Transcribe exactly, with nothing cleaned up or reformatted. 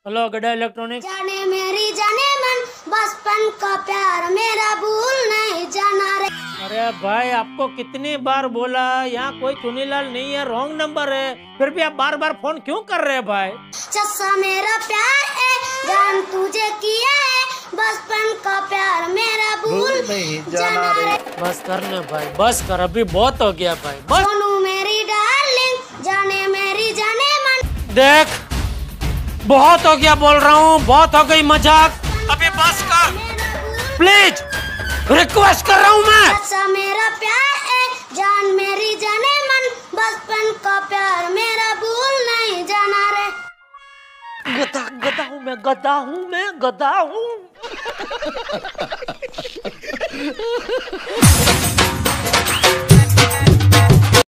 Hello गड्ढा electronics. जाने मेरी जाने मन बचपन का प्यार मेरा भूल नहीं जाना रे। अरे भाई आपको कितनी बार बोला यहाँ कोई चुनीलाल नहीं है, रॉन्ग नंबर है, फिर भी आप बार बार फोन क्यों कर रहे हैं भाई? चस्सा मेरा प्यार है जान तुझे किया है बचपन का प्यार मेरा भूल नहीं जाना रे। बस कर ना भाई, बस कर, अभी बहुत हो गया भाई, बस। सोनू मेरी डार्लिंग जाने मेरी जाने मन। देख बहुत हो गया बोल रहा हूँ, बहुत हो गई मजाक, अभी बस कर प्लीज, रिक्वेस्ट कर रहा हूँ मैं। चस्सा मेरा प्यार है जान मेरी जाने मन बचपन का प्यार मेरा भूल नहीं जाना रे। गधा गधा हूँ मैं, गधा हूँ मैं, गधा हूँ।